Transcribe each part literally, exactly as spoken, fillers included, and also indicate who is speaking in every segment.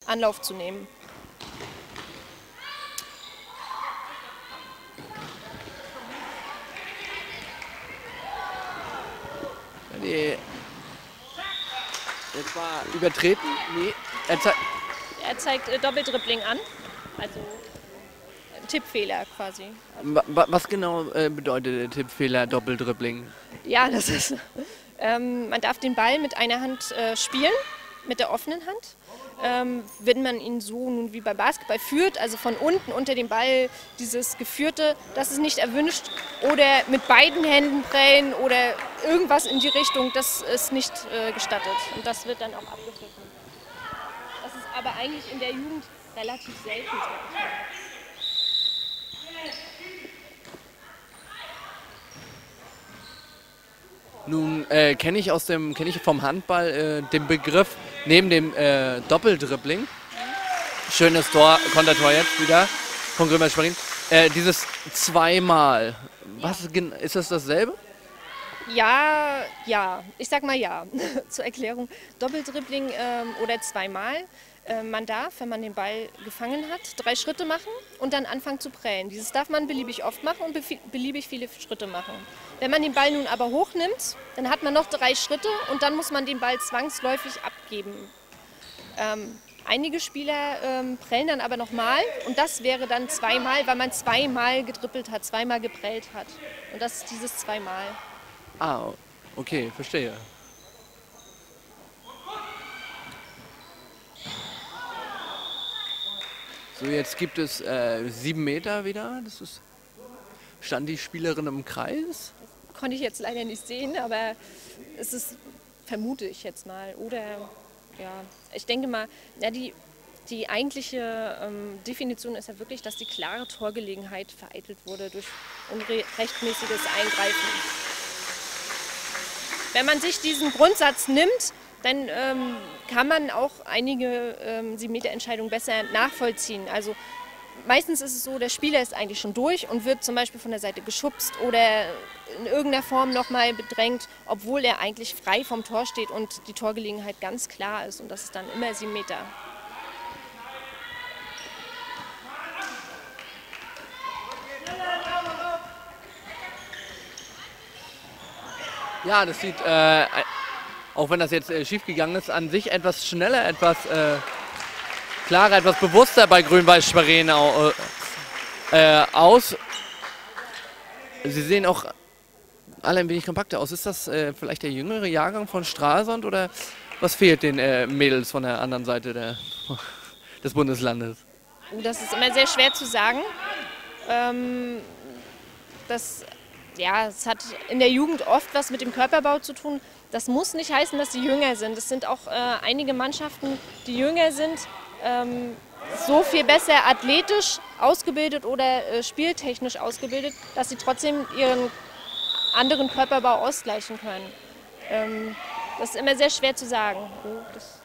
Speaker 1: Anlauf zu nehmen.
Speaker 2: Nee. Jetzt war übertreten? Nee. Er zeigt,
Speaker 1: er zeigt äh, Doppeldribbling an. Also äh, Tippfehler quasi.
Speaker 2: Was genau äh, bedeutet der Tippfehler Doppeldribbling?
Speaker 1: Ja, das ist. Ähm, man darf den Ball mit einer Hand äh, spielen, mit der offenen Hand. Ähm, wenn man ihn so nun wie bei Basketball führt, also von unten unter dem Ball dieses Geführte, das ist nicht erwünscht. Oder mit beiden Händen prellen oder irgendwas in die Richtung, das ist nicht äh, gestattet. Und das wird dann auch abgepfiffen. Das ist aber eigentlich in der Jugend relativ selten.
Speaker 2: Nun äh, kenne ich aus dem kenne ich vom Handball äh, den Begriff neben dem äh, Doppeldribbling. Schönes Tor, Kontertor jetzt wieder von Grünwald Schwerin. Äh, dieses zweimal. Was ist das dasselbe?
Speaker 1: Ja, ja. Ich sag mal ja. Zur Erklärung. Doppeldribbling ähm, oder zweimal. Äh, man darf, wenn man den Ball gefangen hat, drei Schritte machen und dann anfangen zu prellen. Dieses darf man beliebig oft machen und beliebig viele Schritte machen. Wenn man den Ball nun aber hochnimmt, dann hat man noch drei Schritte und dann muss man den Ball zwangsläufig abgeben. Ähm, einige Spieler ähm, prellen dann aber nochmal und das wäre dann zweimal, weil man zweimal gedribbelt hat, zweimal geprellt hat. Und das ist dieses zweimal.
Speaker 2: Ah, okay, verstehe. So, jetzt gibt es äh, sieben Meter wieder. Das ist, stand die Spielerin im Kreis?
Speaker 1: Das konnte ich jetzt leider nicht sehen, aber es ist, vermute ich jetzt mal. Oder, ja, ich denke mal, ja, die, die eigentliche ähm, Definition ist ja wirklich, dass die klare Torgelegenheit vereitelt wurde durch unrechtmäßiges Eingreifen. Wenn man sich diesen Grundsatz nimmt, dann ähm, kann man auch einige ähm, sieben Meter Entscheidungen besser nachvollziehen. Also meistens ist es so, der Spieler ist eigentlich schon durch und wird zum Beispiel von der Seite geschubst oder in irgendeiner Form nochmal bedrängt, obwohl er eigentlich frei vom Tor steht und die Torgelegenheit ganz klar ist. Und das ist dann immer sieben Meter.
Speaker 2: Ja, das sieht, äh, auch wenn das jetzt äh, schief gegangen ist, an sich etwas schneller, etwas äh, klarer, etwas bewusster bei Grünwald Schwerin äh, aus. Sie sehen auch alle ein wenig kompakter aus. Ist das äh, vielleicht der jüngere Jahrgang von Stralsund oder was fehlt den äh, Mädels von der anderen Seite der, des Bundeslandes?
Speaker 1: Oh, das ist immer sehr schwer zu sagen. Ähm, das, ja, es hat in der Jugend oft was mit dem Körperbau zu tun. Das muss nicht heißen, dass sie jünger sind. Es sind auch äh, einige Mannschaften, die jünger sind, ähm, so viel besser athletisch ausgebildet oder äh, spieltechnisch ausgebildet, dass sie trotzdem ihren anderen Körperbau ausgleichen können. Ähm, das ist immer sehr schwer zu sagen. Das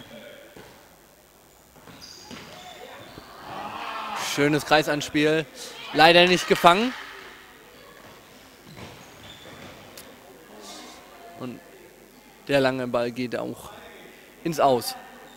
Speaker 2: Schönes Kreisanspiel, leider nicht gefangen. Und der lange Ball geht auch ins Aus.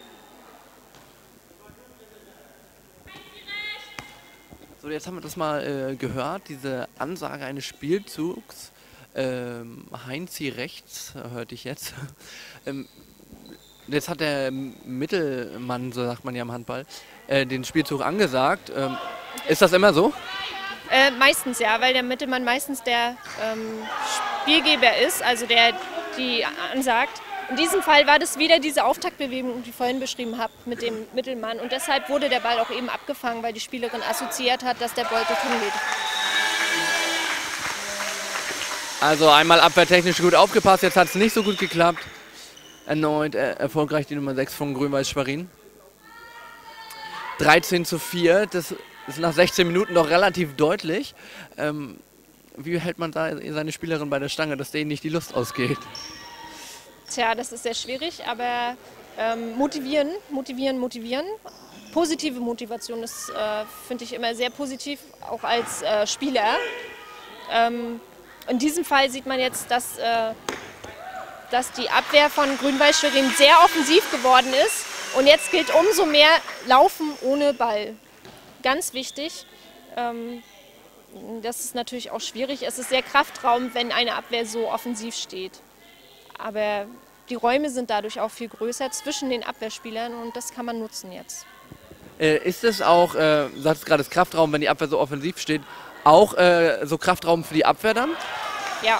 Speaker 2: So, jetzt haben wir das mal äh, gehört, diese Ansage eines Spielzugs. Ähm, Heinzi rechts, hörte ich jetzt. ähm, jetzt hat der Mittelmann, so sagt man ja im Handball, äh, den Spielzug angesagt. Ähm, ist das immer so?
Speaker 1: Äh, meistens ja, weil der Mittelmann meistens der ähm, Spielgeber ist, also der die ansagt. In diesem Fall war das wieder diese Auftaktbewegung, die ich vorhin beschrieben habe, mit dem Mittelmann. Und deshalb wurde der Ball auch eben abgefangen, weil die Spielerin assoziiert hat, dass der Ball dorthin geht.
Speaker 2: Also einmal abwehrtechnisch gut aufgepasst, jetzt hat es nicht so gut geklappt. Erneut äh, erfolgreich die Nummer sechs von Grünwald Schwerin. dreizehn zu vier, das ist nach sechzehn Minuten noch relativ deutlich. Ähm, wie hält man da seine Spielerin bei der Stange, dass denen nicht die Lust ausgeht?
Speaker 1: Tja, das ist sehr schwierig, aber ähm, motivieren, motivieren, motivieren. Positive Motivation ist, äh, finde ich, immer sehr positiv, auch als äh, Spieler. Ähm, in diesem Fall sieht man jetzt, dass, äh, dass die Abwehr von Grünwald Schwerin sehr offensiv geworden ist Und jetzt gilt umso mehr Laufen ohne Ball. Ganz wichtig. Ähm, das ist natürlich auch schwierig. Es ist sehr kraftraubend, wenn eine Abwehr so offensiv steht. Aber die Räume sind dadurch auch viel größer zwischen den Abwehrspielern und das kann man nutzen jetzt.
Speaker 2: Äh, ist es auch, äh, du sagst gerade das Kraftraum, wenn die Abwehr so offensiv steht, auch äh, so Kraftraum für die Abwehr dann?
Speaker 1: Ja.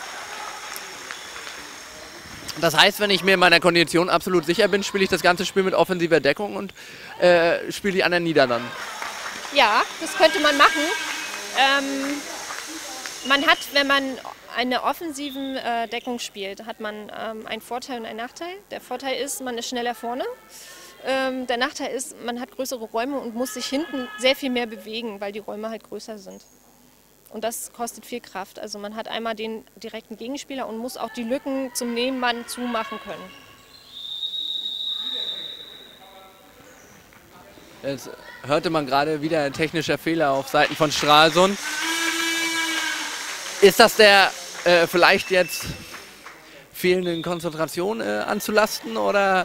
Speaker 2: Das heißt, wenn ich mir in meiner Kondition absolut sicher bin, spiele ich das ganze Spiel mit offensiver Deckung und äh, spiele die anderen nieder dann.
Speaker 1: Ja, das könnte man machen. Ähm, man hat, wenn man eine offensiven äh, Deckung spielt, hat man ähm, einen Vorteil und einen Nachteil. Der Vorteil ist, man ist schneller vorne. Ähm, der Nachteil ist, man hat größere Räume und muss sich hinten sehr viel mehr bewegen, weil die Räume halt größer sind. Und das kostet viel Kraft. Also man hat einmal den direkten Gegenspieler und muss auch die Lücken zum Nebenmann zumachen können.
Speaker 2: Jetzt hörte man gerade wieder ein technischer Fehler auf Seiten von Stralsund. Ist das der äh, vielleicht jetzt fehlenden Konzentration äh, anzulasten oder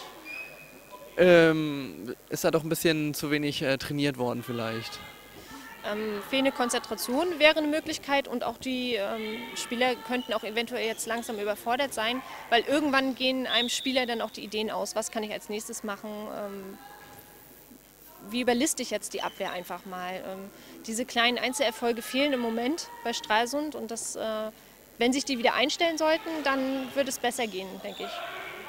Speaker 2: ähm, ist da doch ein bisschen zu wenig äh, trainiert worden vielleicht?
Speaker 1: Ähm, fehlende Konzentration wäre eine Möglichkeit und auch die ähm, Spieler könnten auch eventuell jetzt langsam überfordert sein, weil irgendwann gehen einem Spieler dann auch die Ideen aus, was kann ich als nächstes machen, ähm, wie überliste ich jetzt die Abwehr einfach mal. Ähm, diese kleinen Einzelerfolge fehlen im Moment bei Stralsund und das, äh, wenn sich die wieder einstellen sollten, dann wird es besser gehen, denke ich.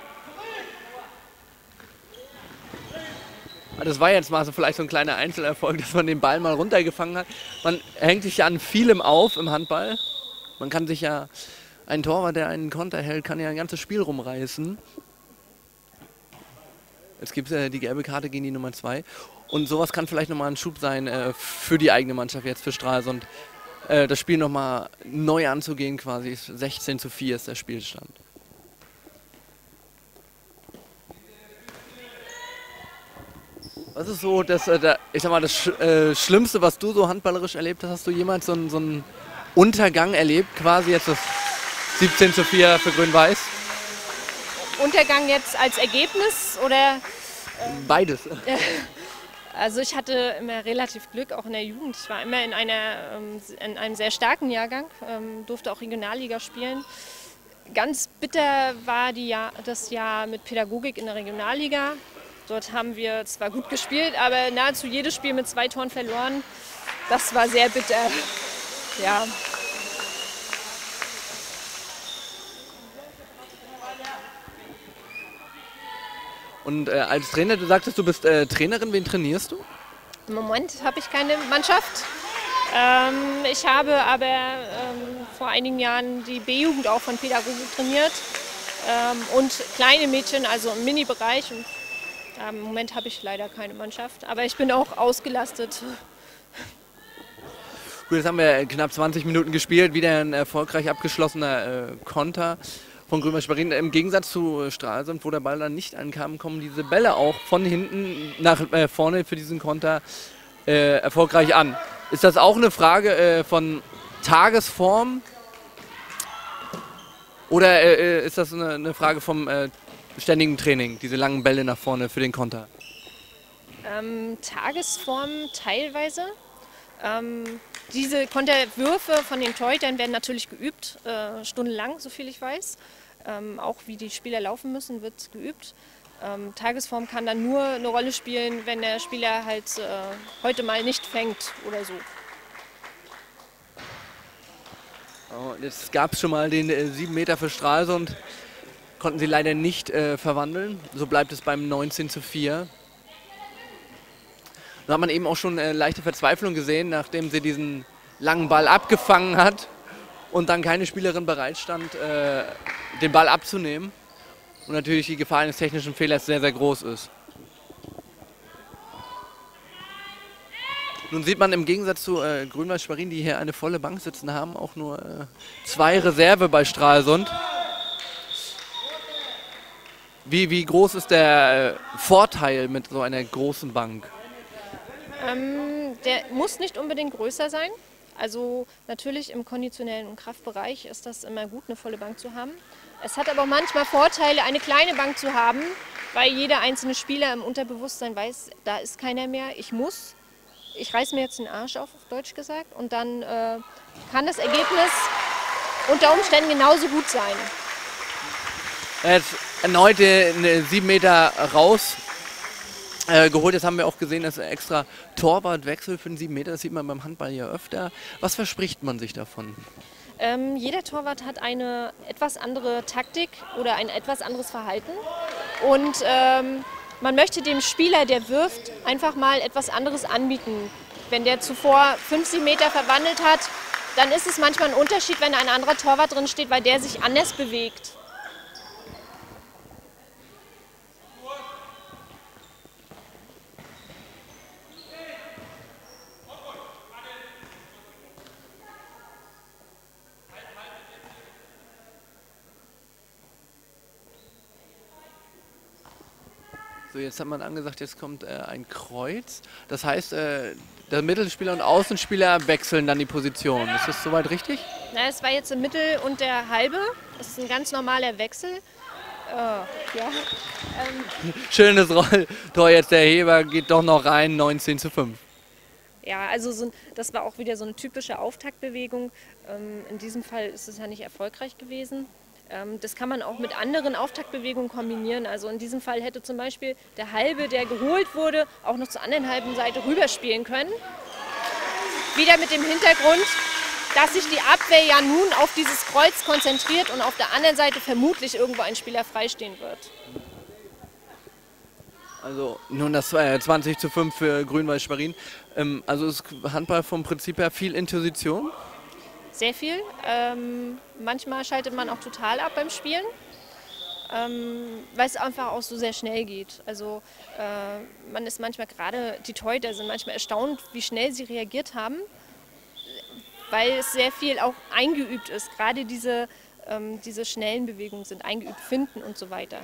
Speaker 2: Das war jetzt mal so vielleicht so ein kleiner Einzelerfolg, dass man den Ball mal runtergefangen hat. Man hängt sich ja an vielem auf im Handball. Man kann sich ja, ein Torwart, der einen Konter hält, kann ja ein ganzes Spiel rumreißen. Jetzt gibt es ja die gelbe Karte gegen die Nummer zwei. Und sowas kann vielleicht nochmal ein Schub sein äh, für die eigene Mannschaft jetzt, für Stralsund. Äh, das Spiel nochmal neu anzugehen quasi. sechzehn zu vier ist der Spielstand. Was ist so das, äh, der, ich sag mal, das Sch äh, Schlimmste, was du so handballerisch erlebt hast? Hast du jemals so einen, so einen Untergang erlebt, quasi jetzt das siebzehn zu vier für Grün-Weiß?
Speaker 1: Untergang jetzt als Ergebnis oder?
Speaker 2: Ähm, Beides.
Speaker 1: Also ich hatte immer relativ Glück, auch in der Jugend. Ich war immer in, einer, in einem sehr starken Jahrgang, durfte auch Regionalliga spielen. Ganz bitter war die Jahr, das Jahr mit Pädagogik in der Regionalliga. Dort haben wir zwar gut gespielt, aber nahezu jedes Spiel mit zwei Toren verloren. Das war sehr bitter. Ja.
Speaker 2: Und äh, als Trainer, du sagtest, du bist äh, Trainerin, wen trainierst du?
Speaker 1: Im Moment habe ich keine Mannschaft. Ähm, ich habe aber ähm, vor einigen Jahren die B-Jugend auch von Pädagogik trainiert. Ähm, und kleine Mädchen, also im Mini-Bereich. Und im Moment habe ich leider keine Mannschaft, aber ich bin auch ausgelastet.
Speaker 2: Gut, jetzt haben wir knapp zwanzig Minuten gespielt, wieder ein erfolgreich abgeschlossener äh, Konter von Grün-Weiß-Schwerin. Im Gegensatz zu Stralsund, wo der Ball dann nicht ankam, kommen diese Bälle auch von hinten nach äh, vorne für diesen Konter äh, erfolgreich an. Ist das auch eine Frage äh, von Tagesform oder äh, ist das eine, eine Frage vom äh, ständigen Training, diese langen Bälle nach vorne für den Konter?
Speaker 1: Ähm, Tagesform teilweise. Ähm, diese Konterwürfe von den Torhütern werden natürlich geübt, äh, stundenlang, so viel ich weiß. Ähm, auch wie die Spieler laufen müssen, wird geübt. Ähm, Tagesform kann dann nur eine Rolle spielen, wenn der Spieler halt äh, heute mal nicht fängt oder so.
Speaker 2: Oh, jetzt gab es schon mal den äh, sieben Meter für Stralsund. Konnten sie leider nicht äh, verwandeln. So bleibt es beim neunzehn zu vier. Da hat man eben auch schon äh, leichte Verzweiflung gesehen, nachdem sie diesen langen Ball abgefangen hat und dann keine Spielerin bereit stand, äh, den Ball abzunehmen. Und natürlich die Gefahr eines technischen Fehlers sehr, sehr groß ist. Nun sieht man im Gegensatz zu äh, Grün-Weiß-Schwerin, die hier eine volle Bank sitzen haben, auch nur äh, zwei Reserve bei Stralsund. Wie, wie groß ist der äh, Vorteil mit so einer großen Bank?
Speaker 1: Ähm, der muss nicht unbedingt größer sein. Also natürlich im konditionellen und Kraftbereich ist das immer gut, eine volle Bank zu haben. Es hat aber manchmal Vorteile, eine kleine Bank zu haben, weil jeder einzelne Spieler im Unterbewusstsein weiß, da ist keiner mehr, ich muss. Ich reiß mir jetzt den Arsch auf, auf Deutsch gesagt, und dann äh, kann das Ergebnis unter Umständen genauso gut sein.
Speaker 2: Jetzt erneut eine sieben Meter raus äh, geholt. Jetzt haben wir auch gesehen, dass extra Torwartwechsel für den sieben Meter, das sieht man beim Handball ja öfter. Was verspricht man sich davon?
Speaker 1: Ähm, jeder Torwart hat eine etwas andere Taktik oder ein etwas anderes Verhalten. Und ähm, man möchte dem Spieler, der wirft, einfach mal etwas anderes anbieten. Wenn der zuvor fünf, sieben Meter verwandelt hat, dann ist es manchmal ein Unterschied, wenn ein anderer Torwart drin steht, weil der sich anders bewegt.
Speaker 2: So, jetzt hat man angesagt, jetzt kommt äh, ein Kreuz. Das heißt, äh, der Mittelspieler und Außenspieler wechseln dann die Position. Ist das soweit richtig?
Speaker 1: Na, es war jetzt im Mittel und der Halbe. Das ist ein ganz normaler Wechsel. Oh, ja. ähm.
Speaker 2: Schönes Rolltor, jetzt der Heber geht doch noch rein, neunzehn zu fünf.
Speaker 1: Ja, also so, das war auch wieder so eine typische Auftaktbewegung. Ähm, in diesem Fall ist es ja nicht erfolgreich gewesen. Das kann man auch mit anderen Auftaktbewegungen kombinieren. Also in diesem Fall hätte zum Beispiel der Halbe, der geholt wurde, auch noch zur anderen halben Seite rüberspielen können. Wieder mit dem Hintergrund, dass sich die Abwehr ja nun auf dieses Kreuz konzentriert und auf der anderen Seite vermutlich irgendwo ein Spieler freistehen wird.
Speaker 2: Also nun das äh, zwanzig zu fünf für Grün-Weiß Schwerin. Ähm, also ist Handball vom Prinzip her viel Intuition?
Speaker 1: Sehr viel. Ähm, manchmal schaltet man auch total ab beim Spielen, ähm, weil es einfach auch so sehr schnell geht. Also äh, man ist manchmal, gerade die Torhüter sind manchmal erstaunt, wie schnell sie reagiert haben, weil es sehr viel auch eingeübt ist. Gerade diese, ähm, diese schnellen Bewegungen sind eingeübt, Finden und so weiter.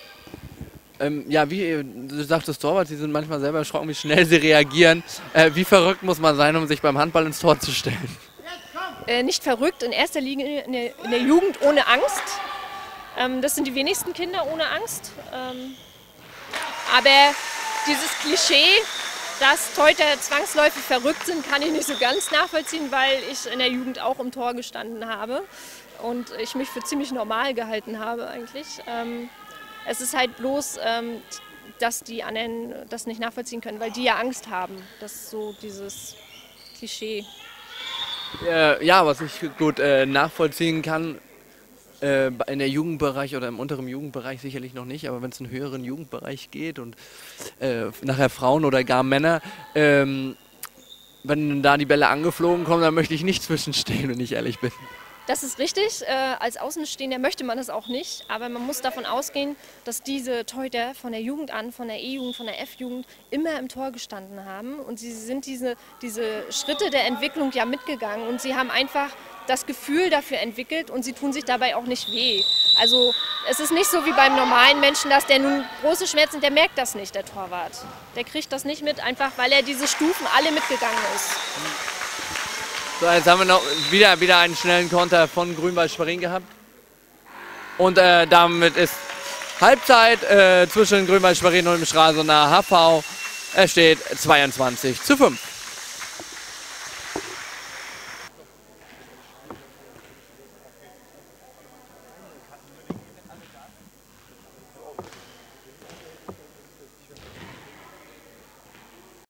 Speaker 2: Ähm, ja, wie du sagtest, Torwart, sie sind manchmal selber erschrocken, wie schnell sie reagieren. Äh, wie verrückt muss man sein, um sich beim Handball ins Tor zu stellen?
Speaker 1: Äh, nicht verrückt, in erster Linie in der, in der Jugend ohne Angst. Ähm, das sind die wenigsten Kinder ohne Angst. Ähm, aber dieses Klischee, dass Torhüter zwangsläufig verrückt sind, kann ich nicht so ganz nachvollziehen, weil ich in der Jugend auch im Tor gestanden habe und ich mich für ziemlich normal gehalten habe eigentlich. Ähm, es ist halt bloß, ähm, dass die anderen das nicht nachvollziehen können, weil die ja Angst haben. Das ist so dieses Klischee.
Speaker 2: Äh, ja, was ich gut äh, nachvollziehen kann, äh, in der Jugendbereich oder im unteren Jugendbereich sicherlich noch nicht, aber wenn es in den höheren Jugendbereich geht und äh, nachher Frauen oder gar Männer, ähm, wenn da die Bälle angeflogen kommen, dann möchte ich nicht zwischenstehen, wenn ich ehrlich bin.
Speaker 1: Das ist richtig. Äh, als Außenstehender möchte man das auch nicht. Aber man muss davon ausgehen, dass diese Torhüter von der Jugend an, von der E-Jugend, von der F-Jugend immer im Tor gestanden haben. Und sie sind diese, diese Schritte der Entwicklung ja mitgegangen. Und sie haben einfach das Gefühl dafür entwickelt und sie tun sich dabei auch nicht weh. Also es ist nicht so wie beim normalen Menschen, dass der nun große Schmerzen, der merkt das nicht, der Torwart. Der kriegt das nicht mit, einfach weil er diese Stufen alle mitgegangen ist.
Speaker 2: So, jetzt haben wir noch wieder, wieder einen schnellen Konter von Grün-Weiß Schwerin gehabt. Und äh, damit ist Halbzeit äh, zwischen Grün-Weiß Schwerin und dem Stralsunder H V. Es steht zweiundzwanzig zu fünf.